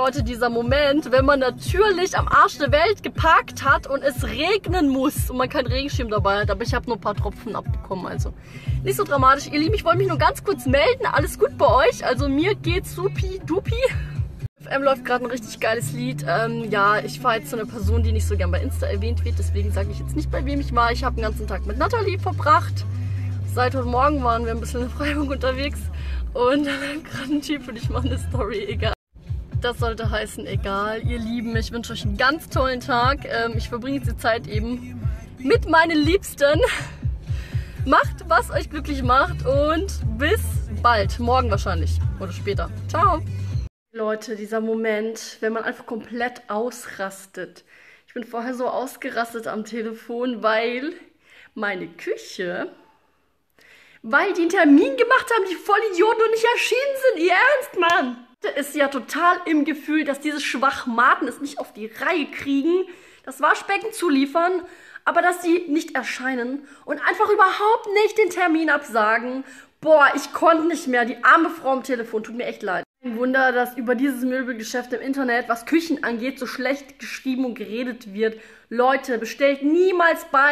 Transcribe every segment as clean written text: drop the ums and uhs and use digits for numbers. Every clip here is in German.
Leute, dieser Moment, wenn man natürlich am Arsch der Welt geparkt hat und es regnen muss und man keinen Regenschirm dabei hat, aber ich habe nur ein paar Tropfen abbekommen, also nicht so dramatisch. Ihr Lieben, ich wollte mich nur ganz kurz melden, alles gut bei euch? Also mir geht's supi-dupi. Läuft gerade ein richtig geiles Lied. Ja, ich war jetzt so eine Person, die nicht so gern bei Insta erwähnt wird, deswegen sage ich jetzt nicht, bei wem ich war. Ich habe den ganzen Tag mit Nathalie verbracht. Seit heute Morgen waren wir ein bisschen in Freiburg unterwegs und dann hat gerade ein Typ und ich mache eine Story, egal. Das sollte heißen, egal. Ihr Lieben, ich wünsche euch einen ganz tollen Tag. Ich verbringe jetzt die Zeit eben mit meinen Liebsten. Macht, was euch glücklich macht und bis bald. Morgen wahrscheinlich oder später. Ciao. Leute, dieser Moment, wenn man einfach komplett ausrastet. Ich bin vorher so ausgerastet am Telefon, weil meine Küche, weil die einen Termin gemacht haben, die Vollidioten und nicht erschienen sind. Ihr Ernst, Mann? Ist ja total im Gefühl, dass diese Schwachmaten es nicht auf die Reihe kriegen, das Waschbecken zu liefern, aber dass die nicht erscheinen und einfach überhaupt nicht den Termin absagen. Boah, ich konnte nicht mehr. Die arme Frau am Telefon, tut mir echt leid. Kein Wunder, dass über dieses Möbelgeschäft im Internet, was Küchen angeht, so schlecht geschrieben und geredet wird. Leute, bestellt niemals bei ...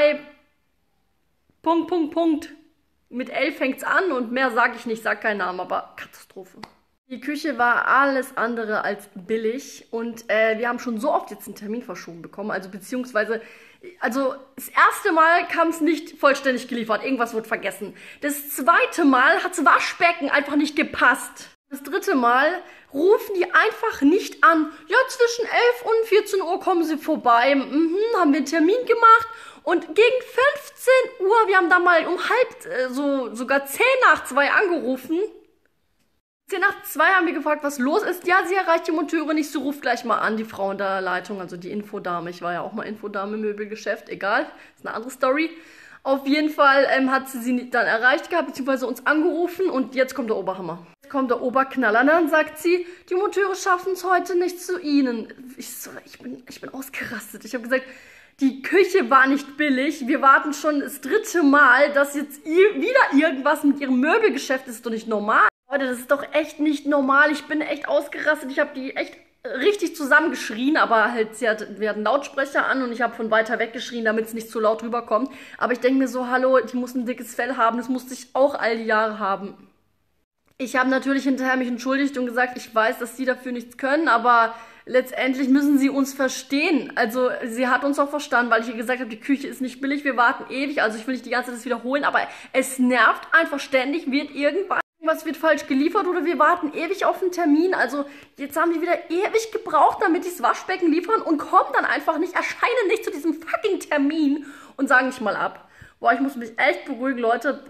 Mit L fängt's an und mehr sage ich nicht, sag keinen Namen, aber Katastrophe. Die Küche war alles andere als billig und wir haben schon so oft jetzt einen Termin verschoben bekommen, also beziehungsweise, das erste Mal kam es nicht vollständig geliefert, irgendwas wurde vergessen. Das zweite Mal hat das Waschbecken einfach nicht gepasst. Das dritte Mal rufen die einfach nicht an. Ja, zwischen 11 und 14 Uhr kommen sie vorbei. Haben wir einen Termin gemacht. Und gegen 15 Uhr, wir haben da mal um sogar 10 nach 2 angerufen. 10 nach 2 haben wir gefragt, was los ist. Ja, sie erreicht die Monteure nicht, so ruft gleich mal an, die Frau in der Leitung, also die Infodame. Ich war ja auch mal Infodame im Möbelgeschäft, egal, ist eine andere Story. Auf jeden Fall hat sie dann erreicht gehabt, beziehungsweise uns angerufen und jetzt kommt der Oberhammer. Jetzt kommt der Oberknaller, dann sagt sie, die Monteure schaffen es heute nicht zu Ihnen. Ich bin ausgerastet. Ich habe gesagt, die Küche war nicht billig. Wir warten schon das dritte Mal, dass jetzt wieder irgendwas mit Ihrem Möbelgeschäft ist. Doch nicht normal. Leute, das ist doch echt nicht normal. Ich bin echt ausgerastet. Ich habe die echt richtig zusammengeschrien, aber halt, wir hatten Lautsprecher an und ich habe von weiter weg geschrien, damit es nicht zu laut rüberkommt. Aber ich denke mir so, hallo, die muss ein dickes Fell haben. Das musste ich auch all die Jahre haben. Ich habe natürlich hinterher mich entschuldigt und gesagt, ich weiß, dass sie dafür nichts können, aber letztendlich müssen sie uns verstehen. Also sie hat uns auch verstanden, weil ich ihr gesagt habe, die Küche ist nicht billig, wir warten ewig. Also ich will nicht die ganze Zeit das wiederholen, aber es nervt einfach ständig, irgendwas wird falsch geliefert oder wir warten ewig auf einen Termin. Also jetzt haben die wieder ewig gebraucht, damit die das Waschbecken liefern und kommen dann einfach nicht, erscheinen nicht zu diesem fucking Termin und sagen nicht mal ab. Boah, ich muss mich echt beruhigen, Leute.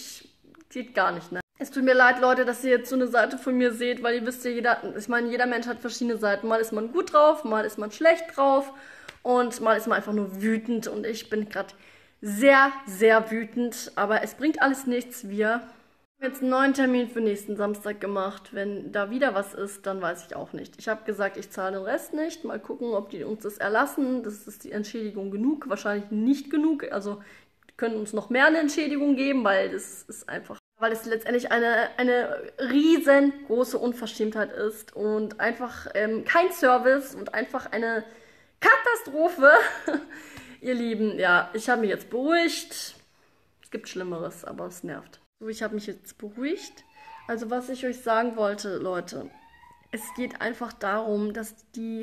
Geht gar nicht, ne? Es tut mir leid, Leute, dass ihr jetzt so eine Seite von mir seht, weil ihr wisst ja, jeder Mensch hat verschiedene Seiten. Mal ist man gut drauf, mal ist man schlecht drauf und mal ist man einfach nur wütend. Und ich bin gerade sehr, sehr wütend, aber es bringt alles nichts. Wir haben jetzt einen neuen Termin für nächsten Samstag gemacht. Wenn da wieder was ist, dann weiß ich auch nicht. Ich habe gesagt, ich zahle den Rest nicht. Mal gucken, ob die uns das erlassen. Das ist die Entschädigung genug. Wahrscheinlich nicht genug. Also die können uns noch mehr eine Entschädigung geben, weil das ist einfach... Weil es letztendlich eine riesengroße Unverschämtheit ist und einfach kein Service und einfach eine Katastrophe. Ihr Lieben, ja, ich habe mich jetzt beruhigt. Es gibt Schlimmeres, aber es nervt. So, ich habe mich jetzt beruhigt. Also was ich euch sagen wollte, Leute, es geht einfach darum, dass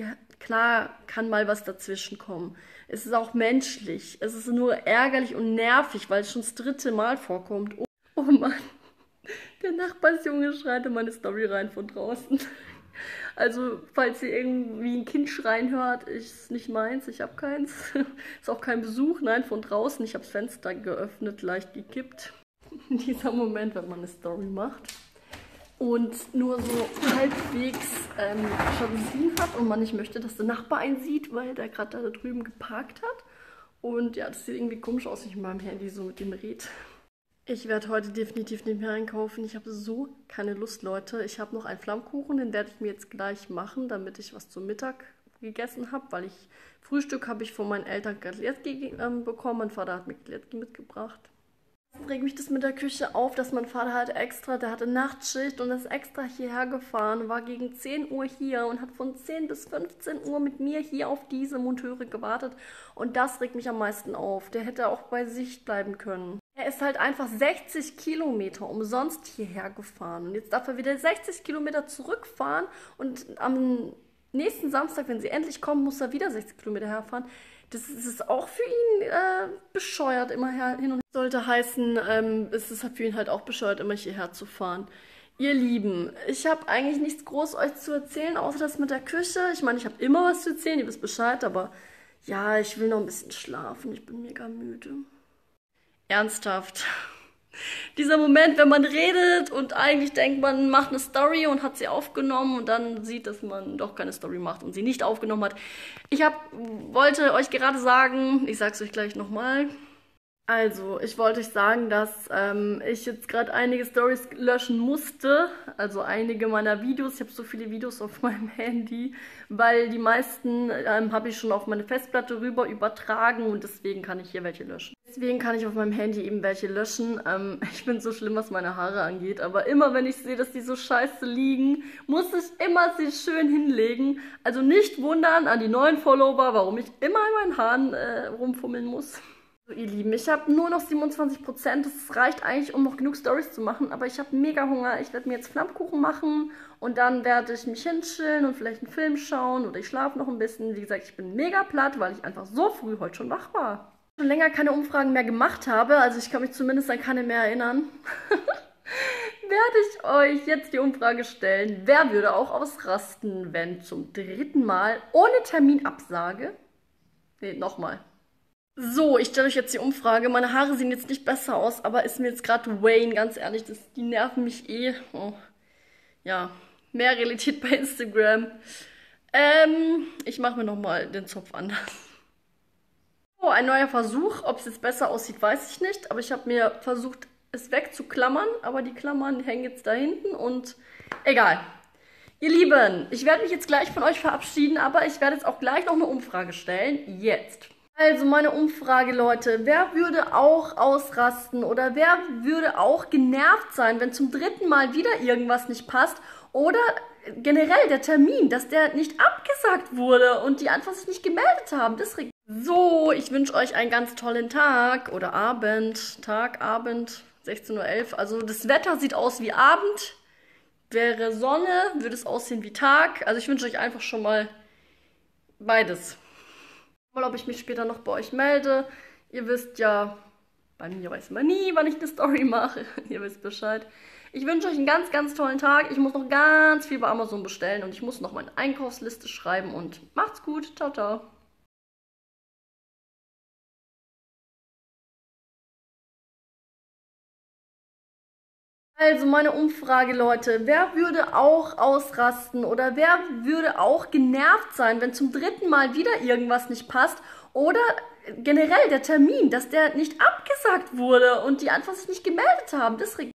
klar kann mal was dazwischen kommen. Es ist auch menschlich. Es ist nur ärgerlich und nervig, weil es schon das dritte Mal vorkommt. Oh Mann, der Nachbarsjunge schreit in meine Story rein von draußen. Also, falls ihr irgendwie ein Kind schreien hört, ist nicht meins, ich habe keins. Ist auch kein Besuch, nein, von draußen. Ich habe das Fenster geöffnet, leicht gekippt. Dieser Moment, wenn man eine Story macht und nur so halbwegs Jalousien hat und man nicht möchte, dass der Nachbar einen sieht, weil der gerade da drüben geparkt hat. Und ja, das sieht irgendwie komisch aus, wenn ich mit meinem Handy so mit dem rede. Ich werde heute definitiv nicht mehr einkaufen. Ich habe so keine Lust, Leute. Ich habe noch einen Flammkuchen, den werde ich mir jetzt gleich machen, damit ich was zum Mittag gegessen habe, weil Frühstück habe ich von meinen Eltern Koteletki bekommen. Mein Vater hat mir Koteletki mitgebracht. Regt mich das mit der Küche auf, dass mein Vater halt extra, der hatte Nachtschicht und ist extra hierher gefahren, war gegen 10 Uhr hier und hat von 10 bis 15 Uhr mit mir hier auf diese Monteure gewartet. Und das regt mich am meisten auf. Der hätte auch bei sich bleiben können. Er ist halt einfach 60 Kilometer umsonst hierher gefahren. Und jetzt darf er wieder 60 Kilometer zurückfahren und am nächsten Samstag, wenn sie endlich kommen, muss er wieder 60 Kilometer herfahren. Das ist auch für ihn bescheuert, immer hin und her. Sollte heißen, es ist für ihn halt auch bescheuert, immer hierher zu fahren. Ihr Lieben, ich habe eigentlich nichts groß euch zu erzählen, außer das mit der Küche. Ich meine, ich habe immer was zu erzählen, ihr wisst Bescheid, aber ja, ich will noch ein bisschen schlafen. Ich bin mega müde. Ernsthaft. Dieser Moment, wenn man redet und eigentlich denkt, man macht eine Story und hat sie aufgenommen und dann sieht, dass man doch keine Story macht und sie nicht aufgenommen hat. Wollte euch gerade sagen, ich sag's euch gleich nochmal. Also, ich wollte euch sagen, dass ich jetzt gerade einige Stories löschen musste. Also einige meiner Videos. Ich habe so viele Videos auf meinem Handy, weil die meisten habe ich schon auf meine Festplatte rüber übertragen und deswegen kann ich hier welche löschen. Deswegen kann ich auf meinem Handy eben welche löschen. Ich bin so schlimm, was meine Haare angeht, aber immer wenn ich sehe, dass die so scheiße liegen, muss ich immer sie schön hinlegen. Also nicht wundern an die neuen Follower, warum ich immer in meinen Haaren rumfummeln muss. So, ihr Lieben, ich habe nur noch 27%. Das reicht eigentlich, um noch genug Stories zu machen. Aber ich habe mega Hunger. Ich werde mir jetzt Flammkuchen machen. Und dann werde ich mich hinchillen und vielleicht einen Film schauen. Oder ich schlafe noch ein bisschen. Wie gesagt, ich bin mega platt, weil ich einfach so früh heute schon wach war. Schon länger keine Umfragen mehr gemacht habe. Also ich kann mich zumindest an keine mehr erinnern. Werde ich euch jetzt die Umfrage stellen. Wer würde auch ausrasten, wenn zum 3. Mal ohne Terminabsage... Nee, nochmal. So, ich stelle euch jetzt die Umfrage. Meine Haare sehen jetzt nicht besser aus, aber ist mir jetzt gerade Wayne, ganz ehrlich, die nerven mich eh. Oh. Ja, mehr Realität bei Instagram. Ich mache mir nochmal den Zopf anders. Oh, ein neuer Versuch. Ob es jetzt besser aussieht, weiß ich nicht. Aber ich habe mir versucht, es wegzuklammern. Aber die Klammern hängen jetzt da hinten und egal. Ihr Lieben, ich werde mich jetzt gleich von euch verabschieden, aber ich werde jetzt auch gleich noch eine Umfrage stellen. Jetzt. Also meine Umfrage, Leute, wer würde auch ausrasten oder wer würde auch genervt sein, wenn zum 3. Mal wieder irgendwas nicht passt oder generell der Termin, dass der nicht abgesagt wurde und die einfach sich nicht gemeldet haben. So, ich wünsche euch einen ganz tollen Tag oder Abend, Abend, 16:11 Uhr. Also das Wetter sieht aus wie Abend, wäre Sonne, würde es aussehen wie Tag. Also ich wünsche euch einfach schon mal beides. Ob ich mich später noch bei euch melde. Ihr wisst ja, bei mir weiß man nie, wann ich eine Story mache. Ihr wisst Bescheid. Ich wünsche euch einen ganz, ganz tollen Tag. Ich muss noch ganz viel bei Amazon bestellen und ich muss noch meine Einkaufsliste schreiben und macht's gut. Ciao, ciao. Also meine Umfrage, Leute, wer würde auch ausrasten oder wer würde auch genervt sein, wenn zum 3. Mal wieder irgendwas nicht passt oder generell der Termin, dass der nicht abgesagt wurde und die einfach sich nicht gemeldet haben.